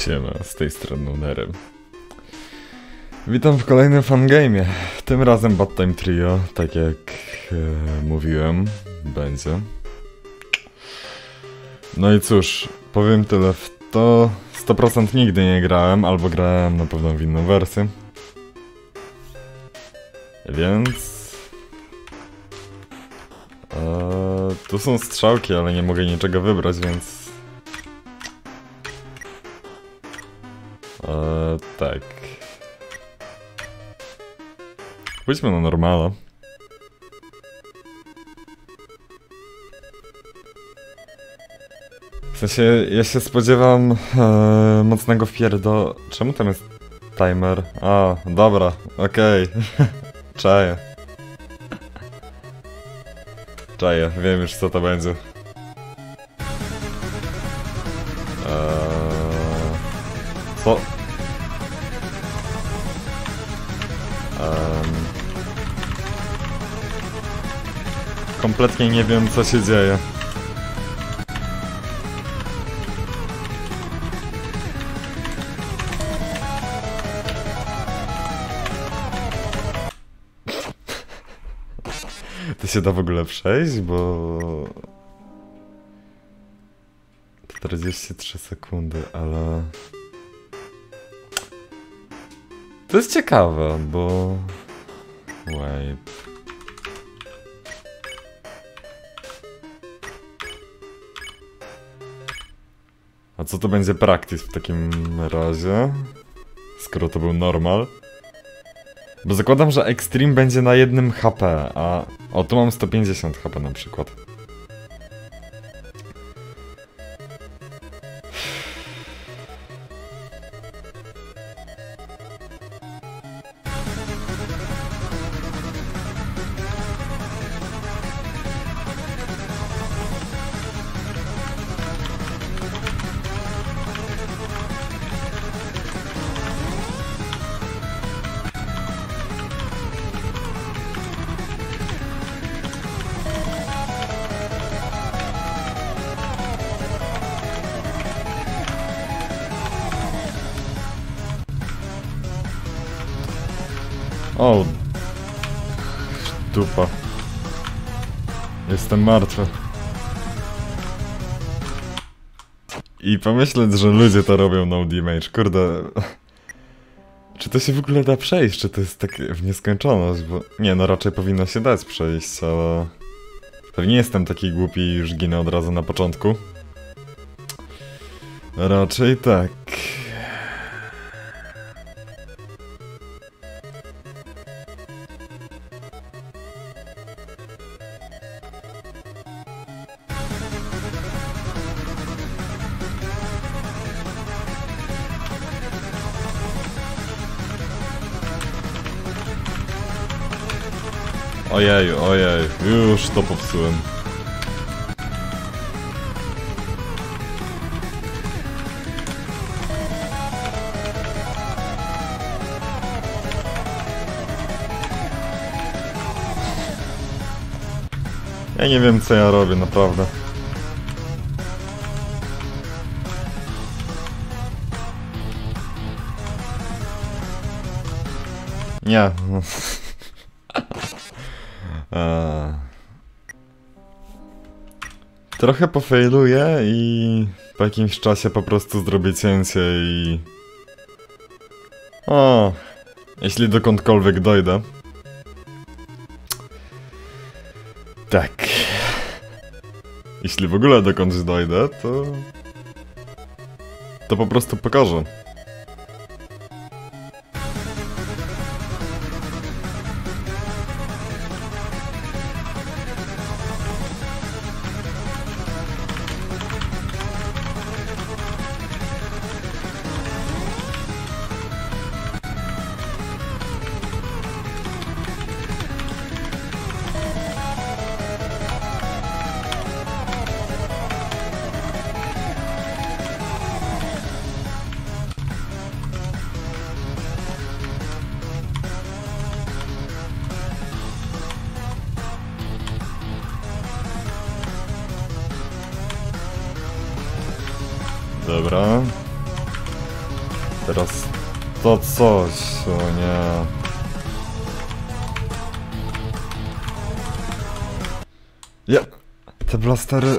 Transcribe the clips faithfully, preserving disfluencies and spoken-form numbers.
Siema, z tej strony Nunerem. Witam w kolejnym fangame'ie. Tym razem Bad Time Trio, tak jak e, mówiłem, będzie. No i cóż, powiem tyle, w to sto procent nigdy nie grałem, albo grałem na pewno w inną wersję. Więc... E, tu są strzałki, ale nie mogę niczego wybrać, więc... E, tak. Pójdźmy na normala. W sensie, ja się spodziewam e, mocnego wpierdo... Czemu tam jest timer? A, dobra, okej. Okay. Czaję. Czaję, wiem już co to będzie. Eee, co? Eee, kompletnie nie wiem co się dzieje. To się da w ogóle przejść, bo... czterdzieści trzy sekundy, ale... To jest ciekawe, bo... Wait... A co to będzie practice w takim razie? Skoro to był normal? Bo zakładam, że Extreme będzie na jednym H P, a... O, tu mam sto pięćdziesiąt H P na przykład. O, dupa. Jestem martwy. I pomyśleć, że ludzie to robią no damage, kurde. Czy to się w ogóle da przejść? Czy to jest tak w nieskończoność? Bo nie, no raczej powinno się dać przejść, ale... Pewnie jestem taki głupi i już ginę od razu na początku. Raczej tak. Ojej, ojej, już to popsułem. Ja nie wiem co ja robię, naprawdę. Nie. Eee. Trochę pofailuję i po jakimś czasie po prostu zrobię cięcie i... O, jeśli dokądkolwiek dojdę. Tak. Jeśli w ogóle dokądś dojdę, to... To po prostu pokażę. Dobra. Teraz to coś, o nie. Ja... Te blastery...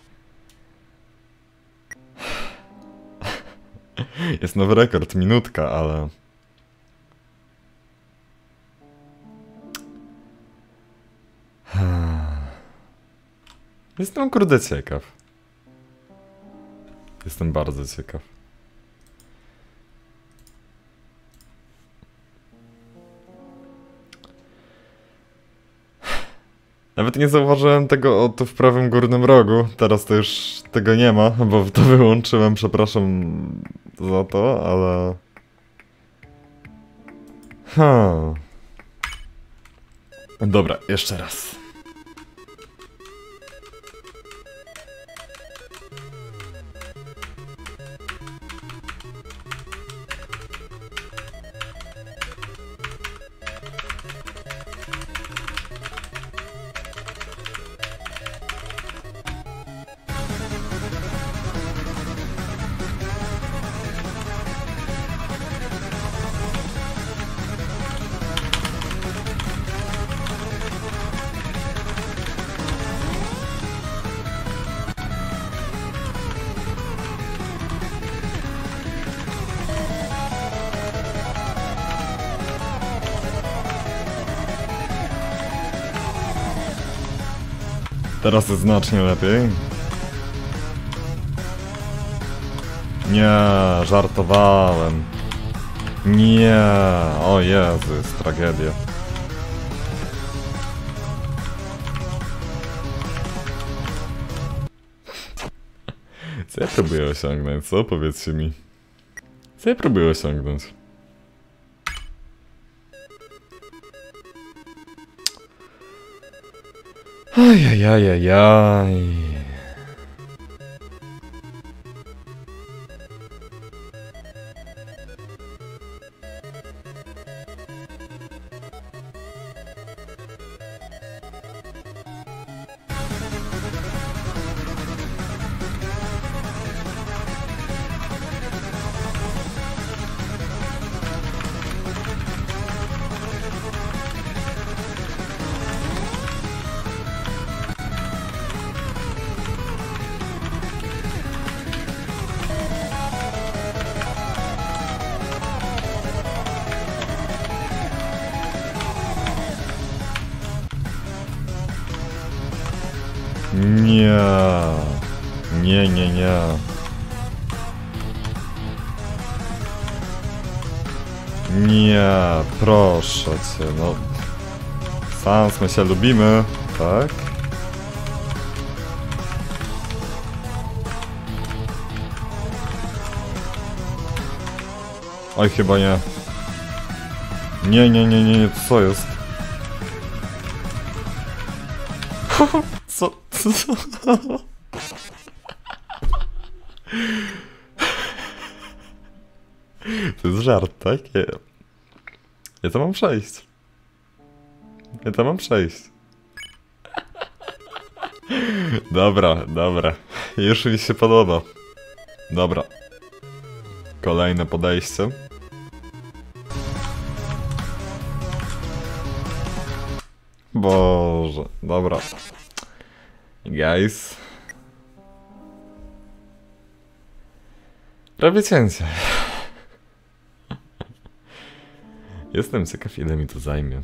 Jest nowy rekord, minutka, ale... Jestem kurde ciekaw. Jestem bardzo ciekaw. Nawet nie zauważyłem tego o, tu w prawym górnym rogu. Teraz to już tego nie ma, bo to wyłączyłem, przepraszam za to, ale... Hmm. Dobra, jeszcze raz. Teraz jest znacznie lepiej. Nie, żartowałem. Nie, o Jezu, jest tragedia. Co ja próbuję osiągnąć, co? Powiedzcie mi. Co ja próbuję osiągnąć? Ajajajajaj. Nie, nie, nie, nie. Nie, proszę cię, no. Sans, my się lubimy, tak? Oj, chyba nie. Nie, nie, nie, nie, nie, co jest? Co? Co? To jest żart, tak? Ja, ja to mam przejść. Ja to mam przejść. Dobra, dobra. Już mi się podoba. Dobra. Kolejne podejście. Boże, dobra. Guys. Prawie cięcie. Jestem ciekaw, ile mi to zajmie.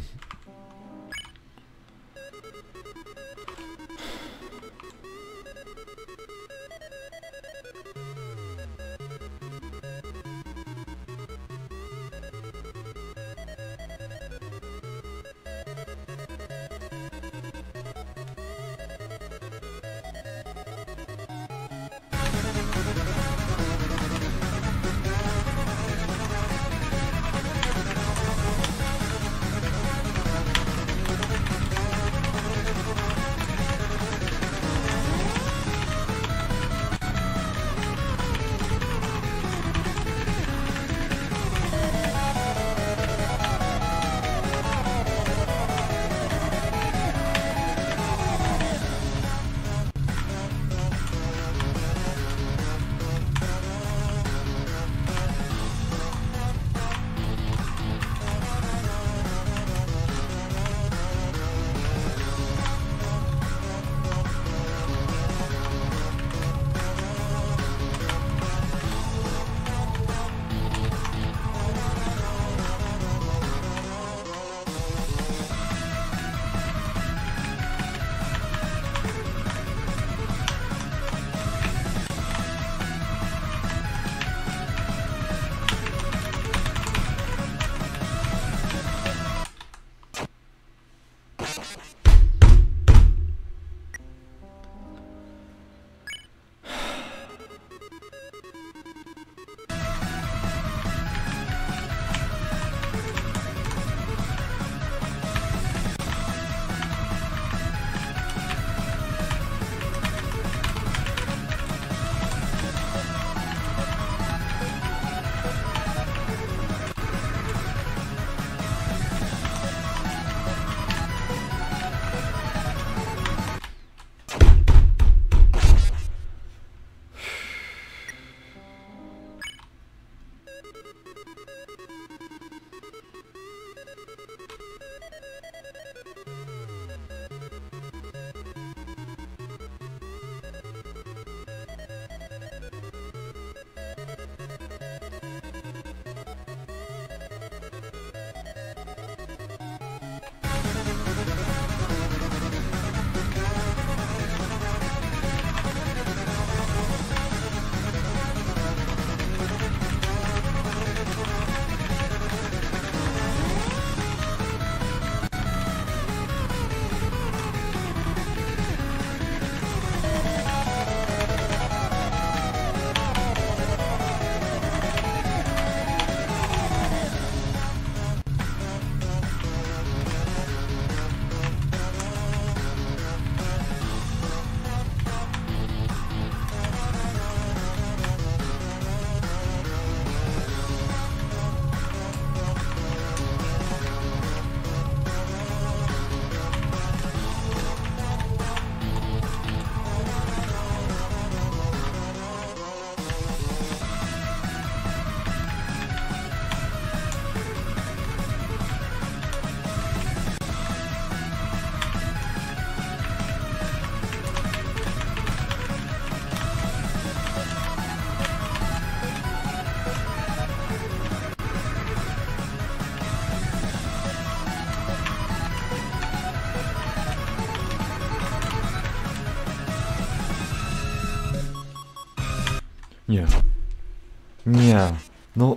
Nie. Nie. No.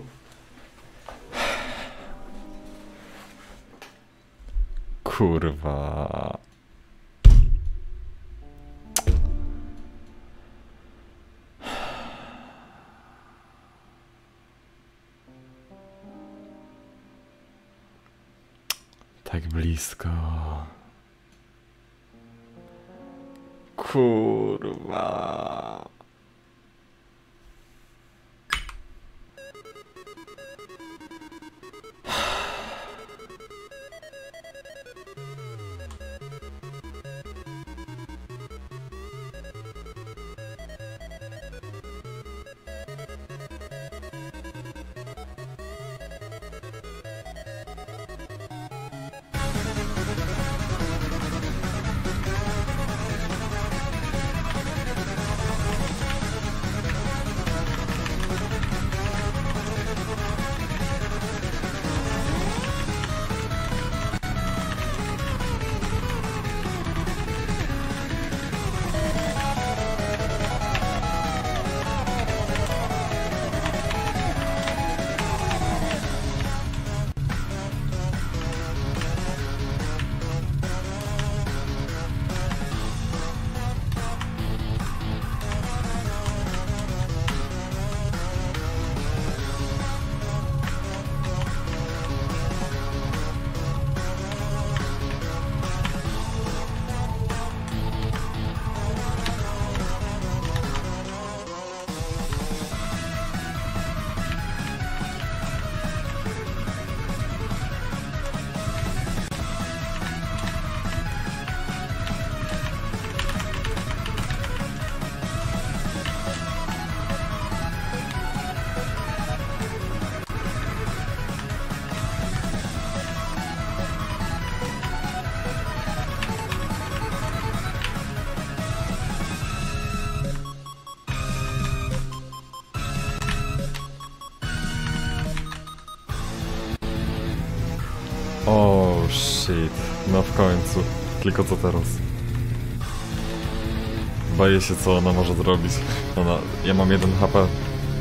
Kurwa. Tak blisko. Kurwa. Oh shit, no w końcu. Tylko co teraz? Boję się, co ona może zrobić. Ona... Ja mam jeden H P.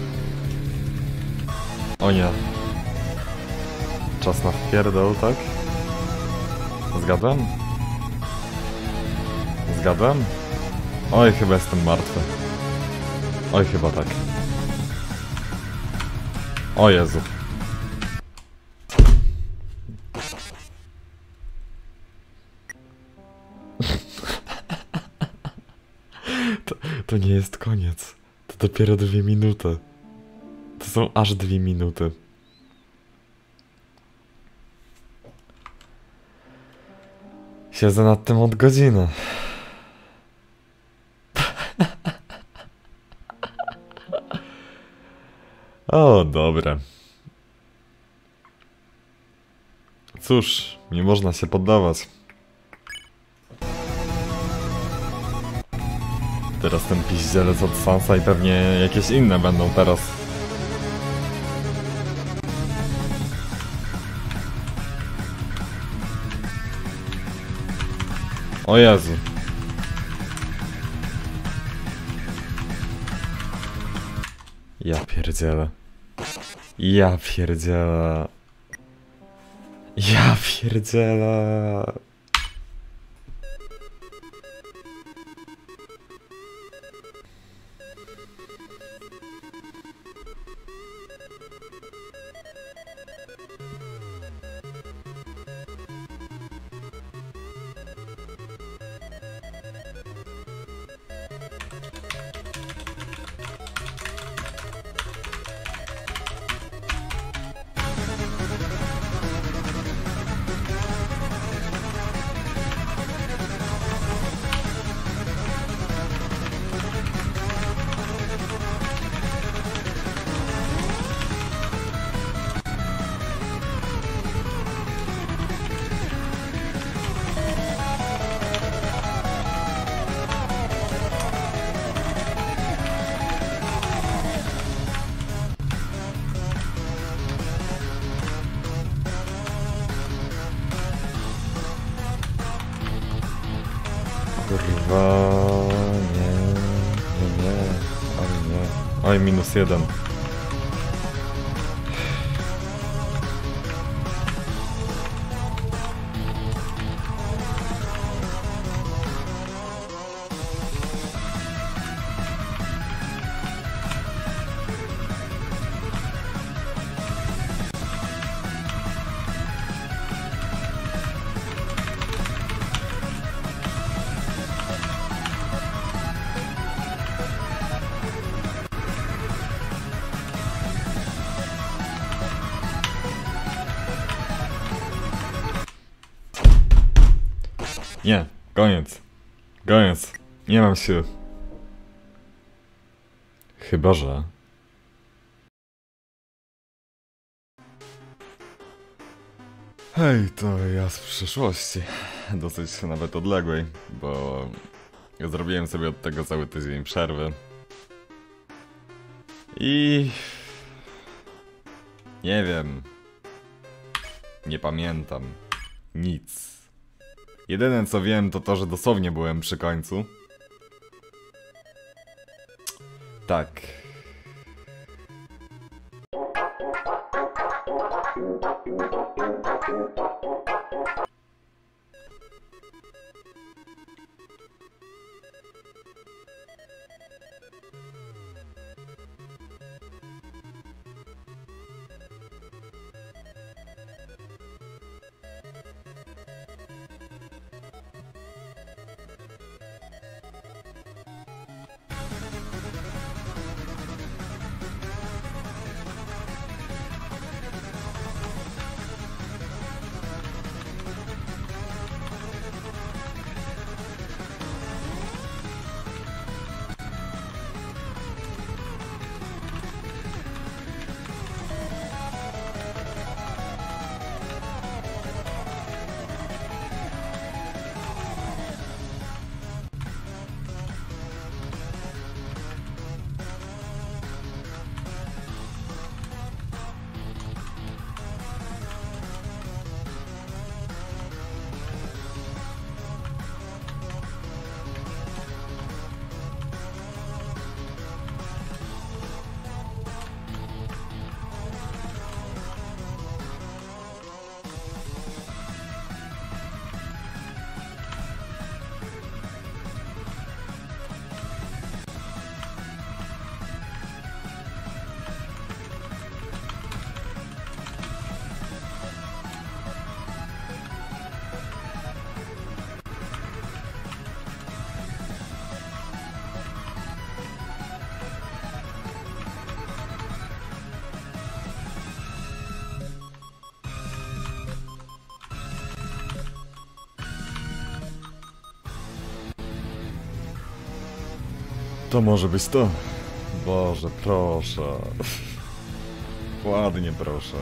O nie. Czas na wpierdol, tak? Zgadłem? Zgadłem? Oj, chyba jestem martwy. Oj, chyba tak. O Jezu. To, to nie jest koniec. To dopiero dwie minuty. To są aż dwie minuty. Siedzę nad tym od godziny. O, dobre. Cóż, nie można się poddawać. Teraz ten piździelec od Sansa i pewnie jakieś inne będą teraz. O Jezu. Ja pierdzielę. Ja pierdzielę. Ja pierdzielę. Oj, minus jeden. Nie, koniec. Koniec. Nie mam siły. Chyba że... Hej, to ja z przyszłości. Dosyć nawet odległej, bo... zrobiłem sobie od tego cały tydzień przerwy. I... nie wiem... nie pamiętam. Nic. Jedyne co wiem to to, że dosłownie byłem przy końcu. Tak. To może być to. Boże, proszę. Ładnie, proszę.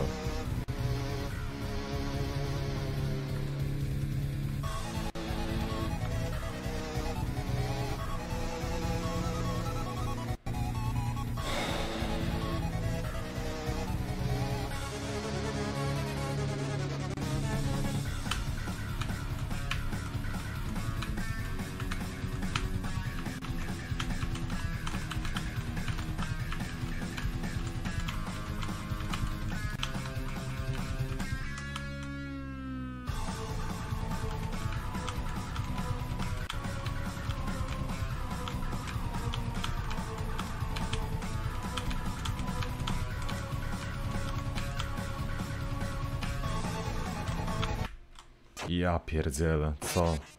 Ja pierdzielę, co?